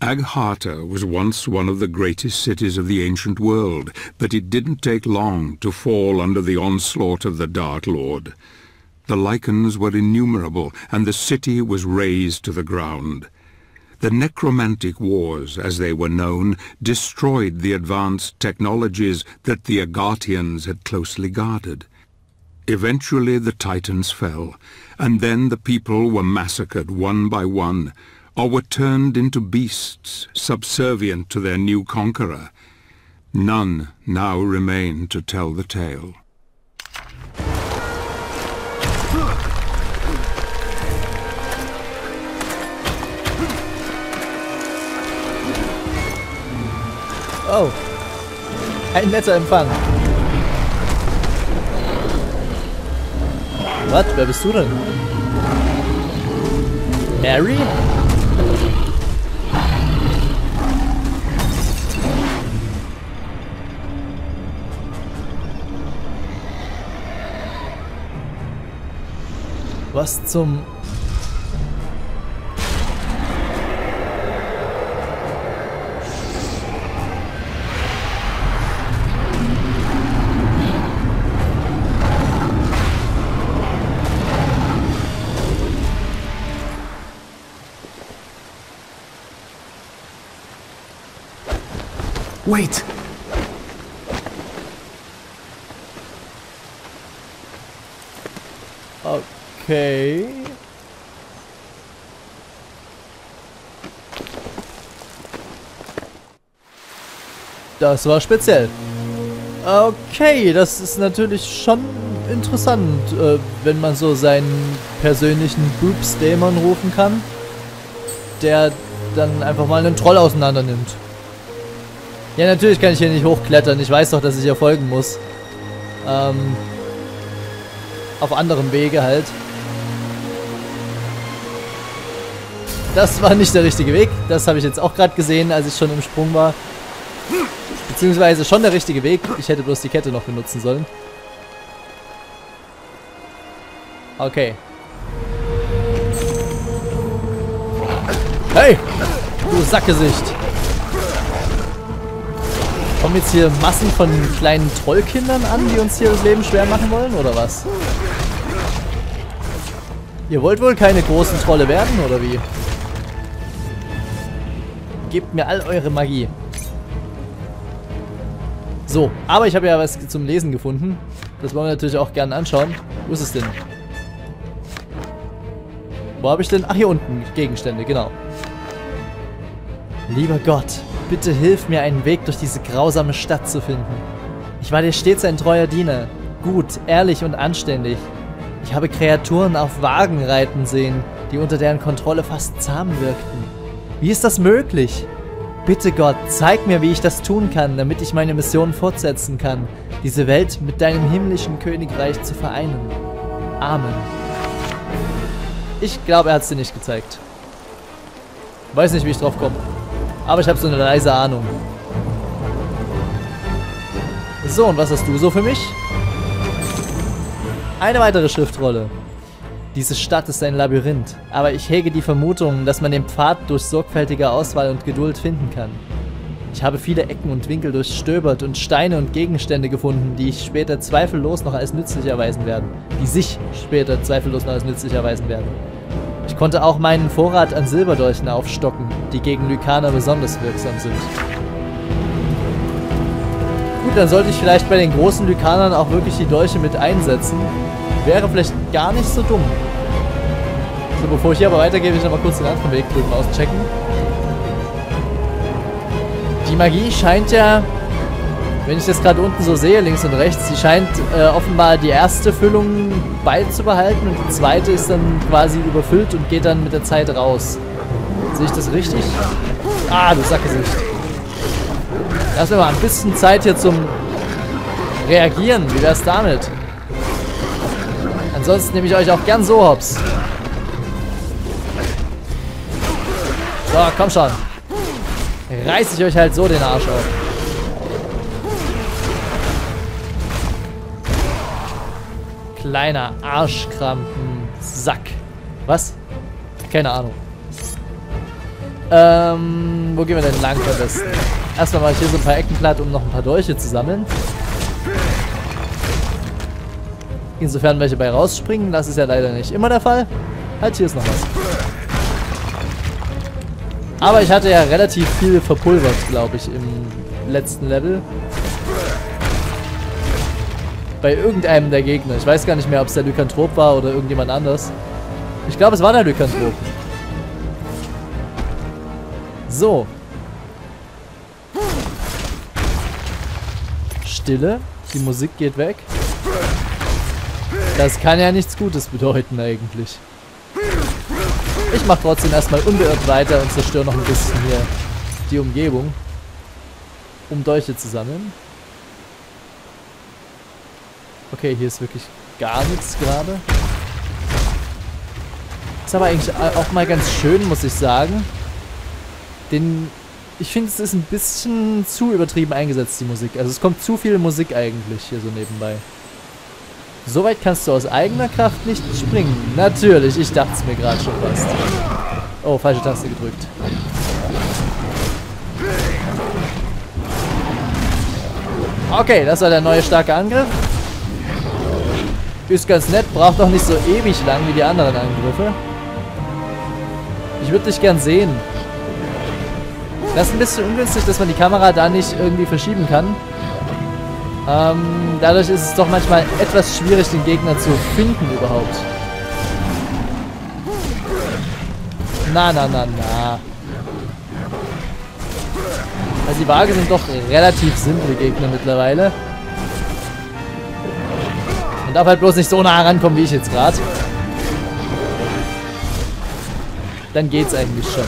Ag-Hata was once one of the greatest cities of the ancient world, but it didn't take long to fall under the onslaught of the Dark Lord. The Lycans were innumerable, and the city was razed to the ground. The Necromantic Wars, as they were known, destroyed the advanced technologies that the Agartians had closely guarded. Eventually the Titans fell, and then the people were massacred one by one, or were turned into beasts subservient to their new conqueror. None now remain to tell the tale. Oh, ein netter Empfang. Was? Wer bist du denn? Harry? Was zum... Wait! Okay. Das war speziell. Okay, das ist natürlich schon interessant, wenn man so seinen persönlichen Boobs-Dämon rufen kann, der dann einfach mal einen Troll auseinander nimmt. Ja, natürlich kann ich hier nicht hochklettern. Ich weiß doch, dass ich hier folgen muss. Auf anderem Wege halt. Das war nicht der richtige Weg. Das habe ich jetzt auch gerade gesehen, als ich schon im Sprung war. Beziehungsweise schon der richtige Weg. Ich hätte bloß die Kette noch benutzen sollen. Okay. Hey! Du Sackgesicht! Kommen jetzt hier Massen von kleinen Trollkindern an, die uns hier das Leben schwer machen wollen, oder was? Ihr wollt wohl keine großen Trolle werden, oder wie? Gebt mir all eure Magie. So, aber ich habe ja was zum Lesen gefunden. Das wollen wir natürlich auch gerne anschauen. Wo ist es denn? Wo habe ich denn? Ach, hier unten. Gegenstände, genau. Lieber Gott, bitte hilf mir, einen Weg durch diese grausame Stadt zu finden. Ich war dir stets ein treuer Diener. Gut, ehrlich und anständig. Ich habe Kreaturen auf Wagen reiten sehen, die unter deren Kontrolle fast zahm wirkten. Wie ist das möglich? Bitte Gott, zeig mir, wie ich das tun kann, damit ich meine Mission fortsetzen kann, diese Welt mit deinem himmlischen Königreich zu vereinen. Amen. Ich glaube, er hat es dir nicht gezeigt. Weiß nicht, wie ich drauf komme. Aber ich habe so eine leise Ahnung. So, und was hast du so für mich? Eine weitere Schriftrolle. Diese Stadt ist ein Labyrinth, aber ich hege die Vermutung, dass man den Pfad durch sorgfältige Auswahl und Geduld finden kann. Ich habe viele Ecken und Winkel durchstöbert und Steine und Gegenstände gefunden, die ich später zweifellos noch als nützlich erweisen werden. Die sich später zweifellos noch als nützlich erweisen werden. Ich konnte auch meinen Vorrat an Silberdolchen aufstocken, die gegen Lykaner besonders wirksam sind. Gut, dann sollte ich vielleicht bei den großen Lykanern auch wirklich die Dolche mit einsetzen. Wäre vielleicht gar nicht so dumm. So, bevor ich hier aber weitergehe, will ich nochmal kurz den anderen Weg drüben auschecken. Die Magie scheint ja, wenn ich das gerade unten so sehe, links und rechts, die scheint offenbar die erste Füllung beizubehalten und die zweite ist dann quasi überfüllt und geht dann mit der Zeit raus. Sehe ich das richtig? Ah, du Sackgesicht. Lass mir mal ein bisschen Zeit hier zum Reagieren. Wie wär's damit? Ansonsten nehme ich euch auch gern so hops. So, komm schon. Reiß ich euch halt so den Arsch auf. Kleiner Arschkrampen-Sack. Was? Keine Ahnung. Wo gehen wir denn lang am besten? Erstmal mache ich hier so ein paar Ecken platt, um noch ein paar Dolche zu sammeln. Insofern welche bei rausspringen, das ist ja leider nicht immer der Fall. Halt, hier ist noch was. Aber ich hatte ja relativ viel verpulvert, glaube ich, im letzten Level. Bei irgendeinem der Gegner. Ich weiß gar nicht mehr, ob es der Lykanthrop war oder irgendjemand anders. Ich glaube, es war der Lykanthrop. So. Stille. Die Musik geht weg. Das kann ja nichts Gutes bedeuten eigentlich. Ich mache trotzdem erstmal unbeirrt weiter und zerstöre noch ein bisschen hier die Umgebung. Um Dolche zu sammeln. Okay, hier ist wirklich gar nichts gerade. Ist aber eigentlich auch mal ganz schön, muss ich sagen. Denn ich finde, es ist ein bisschen zu übertrieben eingesetzt, die Musik. Also es kommt zu viel Musik eigentlich hier so nebenbei. So weit kannst du aus eigener Kraft nicht springen. Natürlich, ich dachte es mir gerade schon fast. Oh, falsche Taste gedrückt. Okay, das war der neue starke Angriff. Ist ganz nett, braucht auch nicht so ewig lang wie die anderen Angriffe. Ich würde dich gern sehen. Das ist ein bisschen ungünstig, dass man die Kamera da nicht irgendwie verschieben kann. Dadurch ist es doch manchmal etwas schwierig, den Gegner zu finden überhaupt. Na. Also die Waage sind doch relativ simple Gegner mittlerweile. Man darf halt bloß nicht so nah rankommen, wie ich jetzt gerade. Dann geht's eigentlich schon.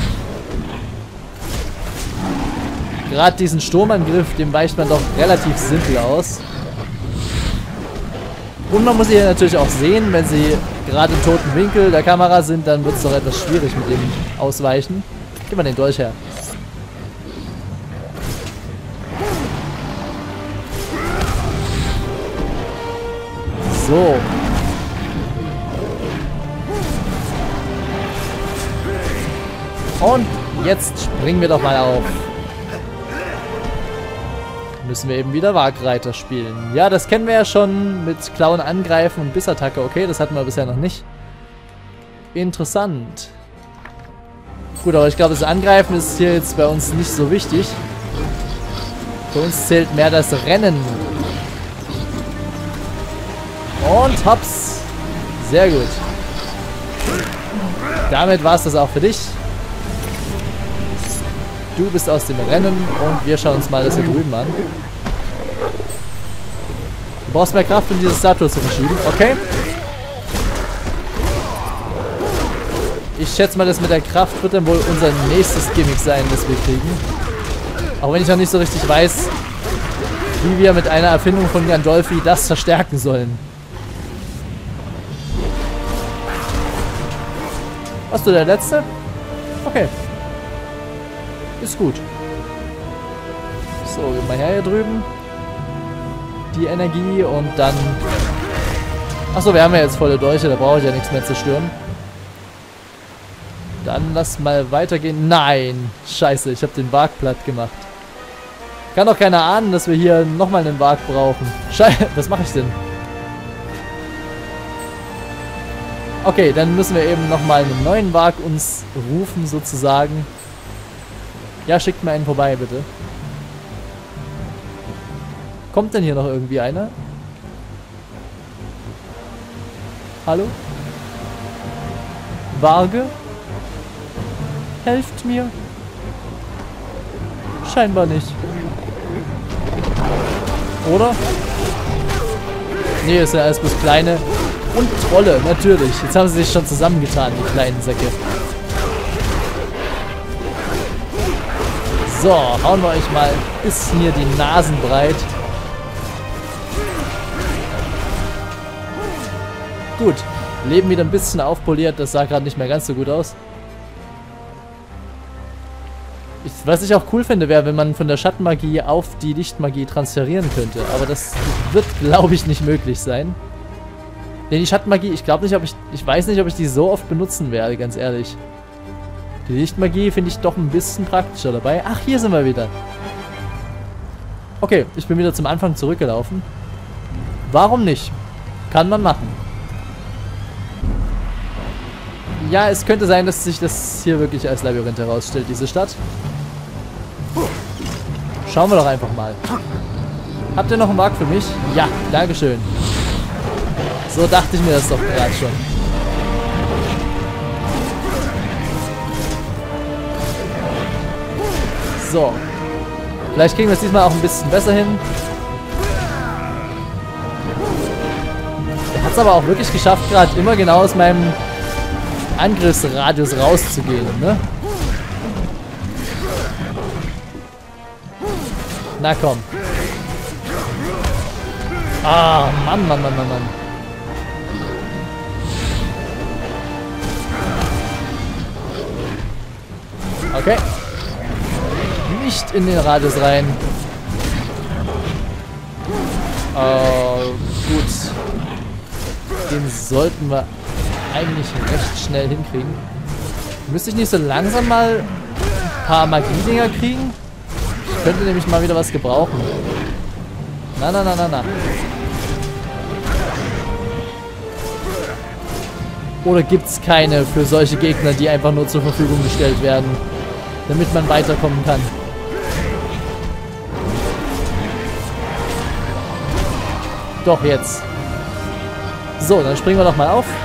Gerade diesen Sturmangriff, dem weicht man doch relativ simpel aus. Und man muss sie natürlich auch sehen, wenn sie gerade im toten Winkel der Kamera sind, dann wird es doch etwas schwierig mit dem Ausweichen. Gib mal den Dolch her. So. Und jetzt springen wir doch mal auf. Müssen wir eben wieder Wagreiter spielen. Ja, das kennen wir ja schon mit Klauen angreifen und Bissattacke. Okay, das hatten wir bisher noch nicht. Interessant. Gut, aber ich glaube, das Angreifen ist hier jetzt bei uns nicht so wichtig. Für uns zählt mehr das Rennen. Und hops. Sehr gut. Damit war es das auch für dich. Du bist aus dem Rennen und wir schauen uns mal das hier drüben an. Du brauchst mehr Kraft, um diese Statue zu verschieben. Okay. Ich schätze mal, das mit der Kraft wird dann wohl unser nächstes Gimmick sein, das wir kriegen. Auch wenn ich noch nicht so richtig weiß, wie wir mit einer Erfindung von Gandolfi das verstärken sollen. Warst du der Letzte? Okay. Ist gut. So, gehen wir her hier drüben. Die Energie und dann... Achso, wir haben ja jetzt volle Dolche, da brauche ich ja nichts mehr zerstören. Dann lass mal weitergehen. Nein! Scheiße, ich habe den Wag platt gemacht. Kann doch keiner ahnen, dass wir hier nochmal einen Wag brauchen. Scheiße, was mache ich denn? Okay, dann müssen wir eben nochmal einen neuen Wag uns rufen, sozusagen. Ja, schickt mir einen vorbei, bitte. Kommt denn hier noch irgendwie einer? Hallo? Waage? Helft mir? Scheinbar nicht. Oder? Nee, ist ja alles bloß kleine. Und Trolle, natürlich. Jetzt haben sie sich schon zusammengetan, die kleinen Säcke. So, hauen wir euch mal ein bisschen hier die Nasen breit. Gut, Leben wieder ein bisschen aufpoliert, das sah gerade nicht mehr ganz so gut aus. Was ich auch cool finde, wäre, wenn man von der Schattenmagie auf die Lichtmagie transferieren könnte. Aber das wird, glaube ich, nicht möglich sein. Denn die Schattenmagie, ich glaube nicht, ich weiß nicht, ob ich die so oft benutzen werde, ganz ehrlich. Die Lichtmagie finde ich doch ein bisschen praktischer dabei. Ach, hier sind wir wieder. Okay, ich bin wieder zum Anfang zurückgelaufen. Warum nicht? Kann man machen. Ja, es könnte sein, dass sich das hier wirklich als Labyrinth herausstellt, diese Stadt. Schauen wir doch einfach mal. Habt ihr noch einen Wag für mich? Ja, dankeschön. So dachte ich mir das doch gerade schon. So. Vielleicht kriegen wir es diesmal auch ein bisschen besser hin. Er hat es aber auch wirklich geschafft, gerade immer genau aus meinem Angriffsradius rauszugehen, ne? Na komm. Ah, Mann, Mann, Mann, Mann, Mann. Okay. Nicht in den Radius rein. Gut. Den sollten wir eigentlich recht schnell hinkriegen. Müsste ich nicht so langsam mal ein paar Magie-Dinger kriegen? Ich könnte nämlich mal wieder was gebrauchen. Na, na, na, na, na. Oder gibt es keine für solche Gegner, die einfach nur zur Verfügung gestellt werden, damit man weiterkommen kann? Doch, jetzt. So, dann springen wir doch mal auf.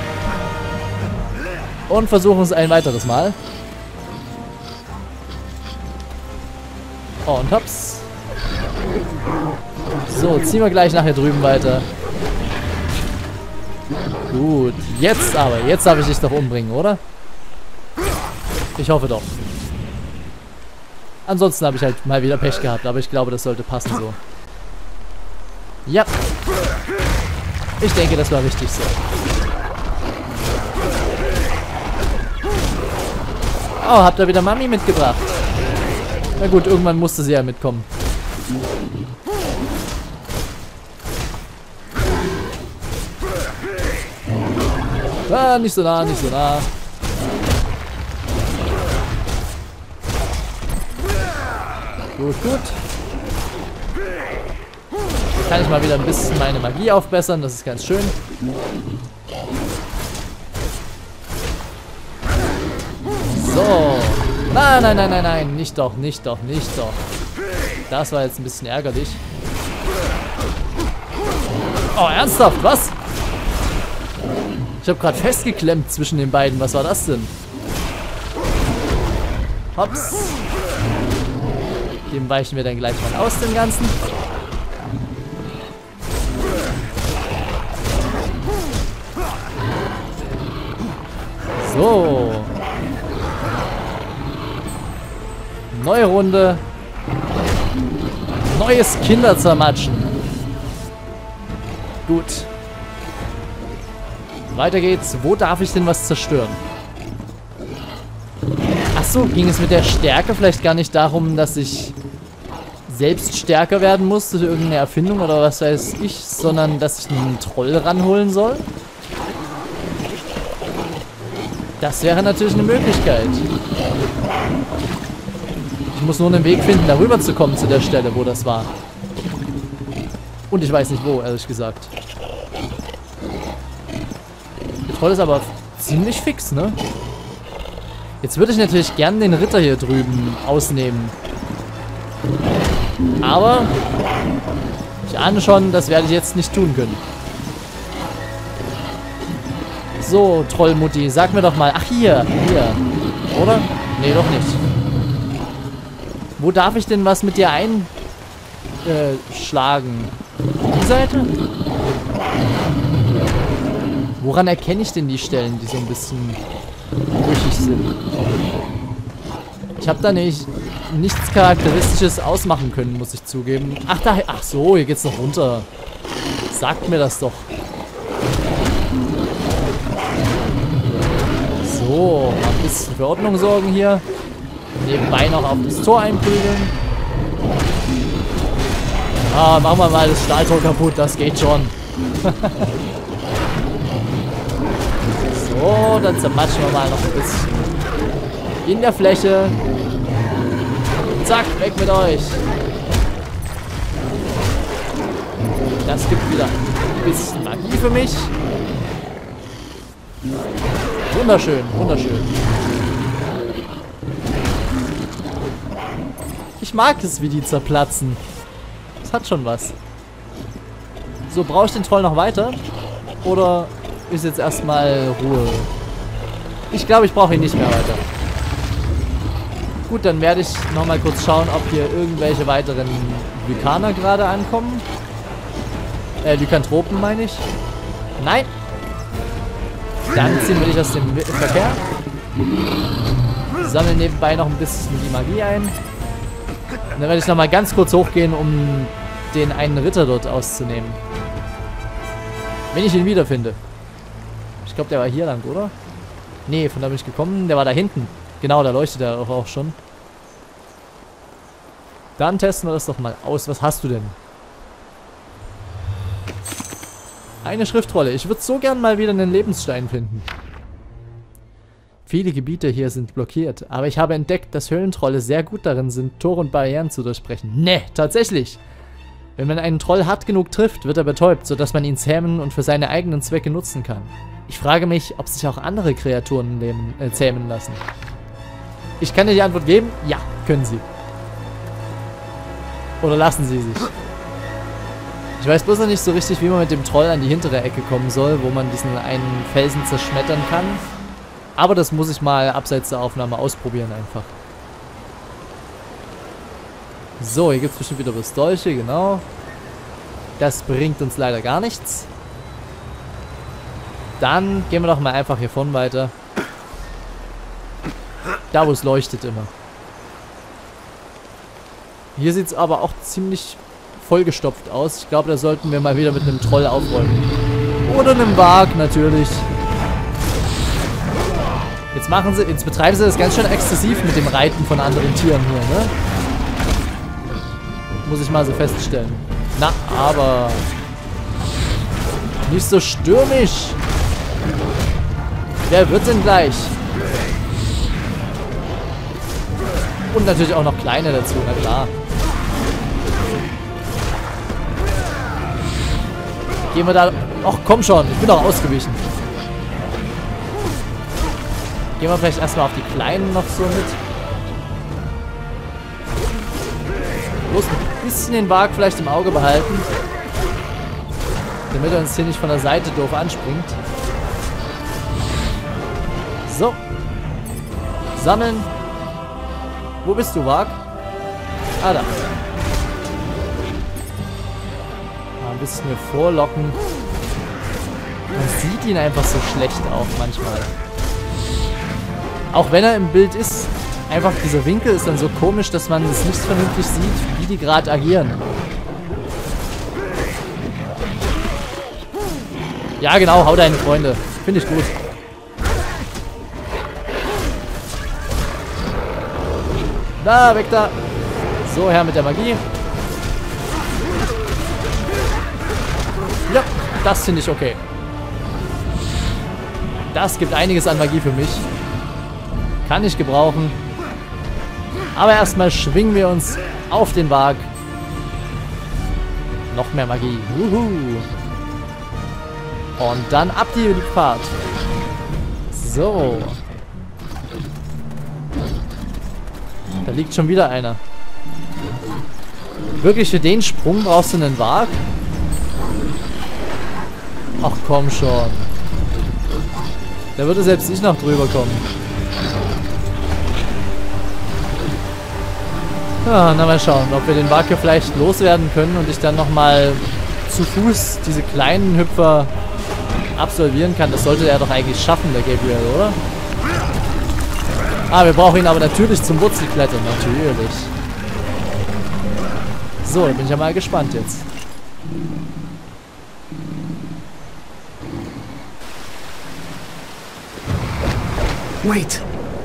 Und versuchen es ein weiteres Mal. Und hops. So, ziehen wir gleich nachher drüben weiter. Gut, jetzt aber. Jetzt darf ich dich doch umbringen, oder? Ich hoffe doch. Ansonsten habe ich halt mal wieder Pech gehabt, aber ich glaube, das sollte passen so. Ja. Ich denke, das war richtig so. Oh, habt ihr wieder Mami mitgebracht? Na gut, irgendwann musste sie ja mitkommen. Ah, nicht so nah, nicht so nah. Gut, gut. Hier kann ich mal wieder ein bisschen meine Magie aufbessern, das ist ganz schön. So. Nein, nein, nein, nein, nein. Nicht doch, nicht doch, nicht doch. Das war jetzt ein bisschen ärgerlich. Oh, ernsthaft? Was? Ich habe gerade festgeklemmt zwischen den beiden. Was war das denn? Hops. Dem weichen wir dann gleich mal aus, dem Ganzen. So. Neue Runde. Neues Kinderzermatschen. Gut. Weiter geht's. Wo darf ich denn was zerstören? Achso, ging es mit der Stärke vielleicht gar nicht darum, dass ich selbst stärker werden muss durch irgendeine Erfindung oder was weiß ich, sondern dass ich einen Troll ranholen soll? Das wäre natürlich eine Möglichkeit. Ich muss nur einen Weg finden, darüber zu kommen zu der Stelle, wo das war. Und ich weiß nicht wo, ehrlich gesagt. Der Troll ist aber ziemlich fix, ne? Jetzt würde ich natürlich gern den Ritter hier drüben ausnehmen. Aber ich ahne schon, das werde ich jetzt nicht tun können. So, Trollmutti, sag mir doch mal. Ach, hier. Hier. Oder? Nee, doch nicht. Wo darf ich denn was mit dir einschlagen? Die Seite? Woran erkenne ich denn die Stellen, die so ein bisschen brüchig sind? Ich habe da nichts Charakteristisches ausmachen können, muss ich zugeben. Ach, da, ach so, hier geht's noch runter. Sagt mir das doch. So, mal ein bisschen für Ordnung sorgen hier. Nebenbei noch auf das Tor einprügeln. Ah, machen wir mal das Stahltor kaputt, das geht schon. So, dann zermatschen wir mal noch ein bisschen. In der Fläche. Zack, weg mit euch. Das gibt wieder ein bisschen Magie für mich. Wunderschön, wunderschön. Ich mag es, wie die zerplatzen. Das hat schon was. So, brauche ich den Troll noch weiter? Oder ist jetzt erstmal Ruhe? Ich glaube, ich brauche ihn nicht mehr weiter. Gut, dann werde ich nochmal kurz schauen, ob hier irgendwelche weiteren Lykaner gerade ankommen. Lykanthropen meine ich. Nein. Dann ziehen wir dich aus dem Verkehr. Sammeln nebenbei noch ein bisschen die Magie ein. Und dann werde ich nochmal ganz kurz hochgehen, um den einen Ritter dort auszunehmen. Wenn ich ihn wiederfinde. Ich glaube, der war hier lang, oder? Nee, von da bin ich gekommen. Der war da hinten. Genau, da leuchtet er auch schon. Dann testen wir das doch mal aus. Was hast du denn? Eine Schriftrolle. Ich würde so gern mal wieder einen Lebensstein finden. Viele Gebiete hier sind blockiert, aber ich habe entdeckt, dass Höhlentrolle sehr gut darin sind, Tore und Barrieren zu durchbrechen. Ne, tatsächlich. Wenn man einen Troll hart genug trifft, wird er betäubt, sodass man ihn zähmen und für seine eigenen Zwecke nutzen kann. Ich frage mich, ob sich auch andere Kreaturen zähmen lassen. Ich kann dir die Antwort geben, ja, können sie. Oder lassen sie sich. Ich weiß bloß noch nicht so richtig, wie man mit dem Troll an die hintere Ecke kommen soll, wo man diesen einen Felsen zerschmettern kann. Aber das muss ich mal abseits der Aufnahme ausprobieren einfach. So, hier gibt es bestimmt wieder was Dolche, genau. Das bringt uns leider gar nichts. Dann gehen wir doch mal einfach hier vorne weiter. Da, wo es leuchtet immer. Hier sieht es aber auch ziemlich vollgestopft aus. Ich glaube, da sollten wir mal wieder mit einem Troll aufräumen. Oder einem Wag natürlich. Jetzt betreiben sie das ganz schön exzessiv mit dem Reiten von anderen Tieren hier, ne? Muss ich mal so feststellen. Na, aber nicht so stürmisch. Wer wird denn gleich? Und natürlich auch noch kleine dazu, na klar. Gehen wir da... Ach, komm schon, ich bin doch ausgewichen. Gehen wir vielleicht erstmal auf die Kleinen noch so mit. Bloß ein bisschen den Wag vielleicht im Auge behalten. Damit er uns hier nicht von der Seite doof anspringt. So. Sammeln. Wo bist du, Wag? Ah, da. Mal ein bisschen hier vorlocken. Man sieht ihn einfach so schlecht auch manchmal. Auch wenn er im Bild ist, einfach dieser Winkel ist dann so komisch, dass man es nicht vernünftig sieht, wie die gerade agieren. Ja, genau, hau deine Freunde. Finde ich gut. Da, weg da. So, her mit der Magie. Ja, das finde ich okay. Das gibt einiges an Magie für mich. Kann ich gebrauchen. Aber erstmal schwingen wir uns auf den Wag. Noch mehr Magie. Wuhu. Und dann ab die Fahrt. So. Da liegt schon wieder einer. Wirklich für den Sprung brauchst du einen Wag? Ach komm schon. Da würde selbst ich noch drüber kommen. Ja, na mal schauen, ob wir den Wag hier vielleicht loswerden können und ich dann nochmal zu Fuß diese kleinen Hüpfer absolvieren kann. Das sollte er doch eigentlich schaffen, der Gabriel, oder? Ah, wir brauchen ihn aber natürlich zum Wurzelklettern, natürlich. So, da bin ich ja mal gespannt jetzt. Wait.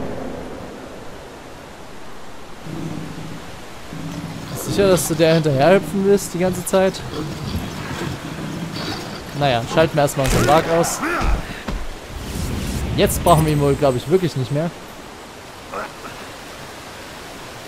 Sicher, dass du der hinterher hüpfen willst die ganze Zeit? Naja, schalten wir erstmal unseren Wag aus. Jetzt brauchen wir ihn wohl, glaube ich, wirklich nicht mehr.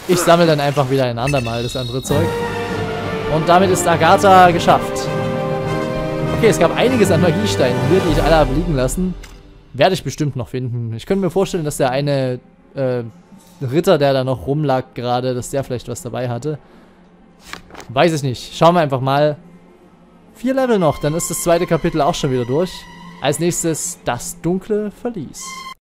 Ich sammle dann einfach wieder ein andermal das andere Zeug. Und damit ist Agatha geschafft. Okay, es gab einiges an Magiesteinen hier, die ich alle habe liegen lassen. Werde ich bestimmt noch finden. Ich könnte mir vorstellen, dass der eine Ritter, der da noch rumlag gerade, dass der vielleicht was dabei hatte. Weiß ich nicht. Schauen wir einfach mal. 4 Level noch, dann ist das zweite Kapitel auch schon wieder durch. Als nächstes das dunkle Verlies.